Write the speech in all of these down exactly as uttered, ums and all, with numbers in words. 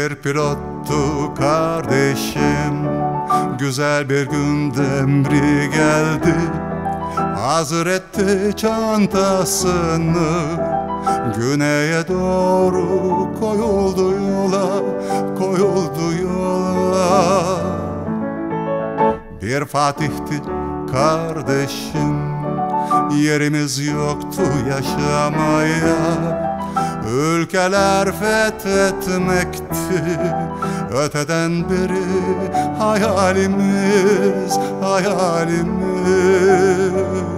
Bir pilottu kardeşim, güzel bir günde emri geldi. Hazır etti çantasını, güneye doğru koyuldu yola, koyuldu yola. Bir Fatih'ti kardeşim, yerimiz yoktu yaşamaya. Ülkeler fethetmekti öteden beri hayalimiz, hayalimiz.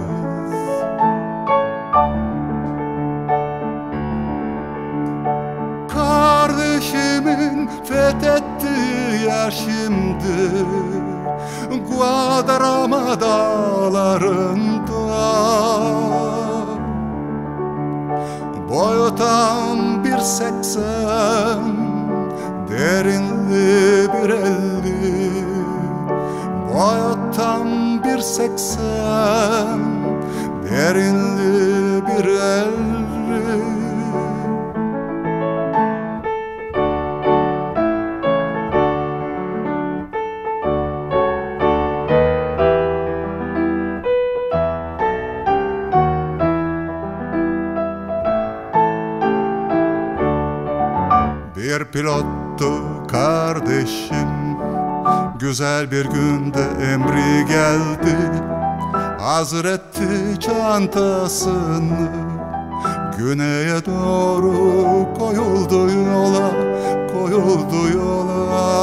Kardeşimin fethettiği yer şimdi Guadarrama dağlarında. Boyu tam bir seksen, derinliği bir elli. Boyu tam bir seksen, derinliği bir elli. Bir pilottu kardeşim, güzel bir günde emri geldi. Hazır etti çantasını, güneye doğru koyuldu yola, koyuldu yola.